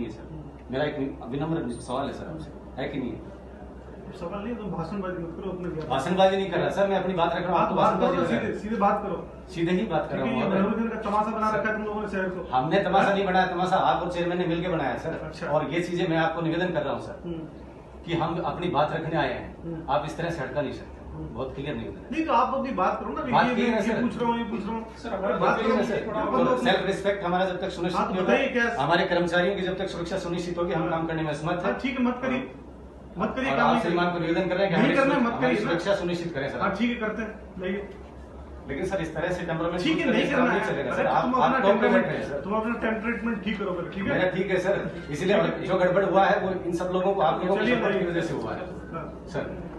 है सर। मेरा एक विनम्र सवाल है सर आपसे, है कि नहीं है? सवाल नहीं, तुम भाषणबाजी मत करो अपने। भाषणबाजी नहीं कर रहा सर, मैं अपनी बात रख रहा हूँ। आप तो भाषणबाजी सीधे बात करो। सीधे ही बात कर रहा हूँ। मनोरंजन का तमाशा बना रखा है तुम लोगों ने शहर को। हमने तमाशा नहीं बनाया, तमाशा आप और चेयरमैन ने मिलकर बनाया सर। अच्छा। और ये चीजें मैं आपको निवेदन कर रहा हूँ सर कि हम अपनी बात रखने आए हैं, आप इस तरह से हटका नहीं सकते। बहुत क्लियर निवेदन है। नहीं तो आप अपनी बात करो ना। बात की है सर, पूछ रहा हूँ, ये पूछ रहा हूँ सर। बात करिए सर। सेल्फ रिस्पेक्ट हमारा जब तक सुनिश्चित नहीं होगा, हमारे कर्मचारियों की जब तक सुरक्षा सुनिश्चित होगी, हम काम करने में असमर्थ है। ठीक है, मत करिए, मत करिए। आप श्रीमान को निवेदन कर रहे हैं कि हमारी सुरक्षा सुनिश्चित करें सर। ठीक है, करते हैं। लेकिन सर इस तरह से टेम्परामेंट ठीक है, नहीं करना चलेगा है सर। तुम अपना टेम्परामेंट ठीक करो पहले। ठीक है, मेरा ठीक है सर। इसलिए जो गड़बड़ हुआ है वो इन सब लोगों को, आप लोगों की वजह से हुआ है सर।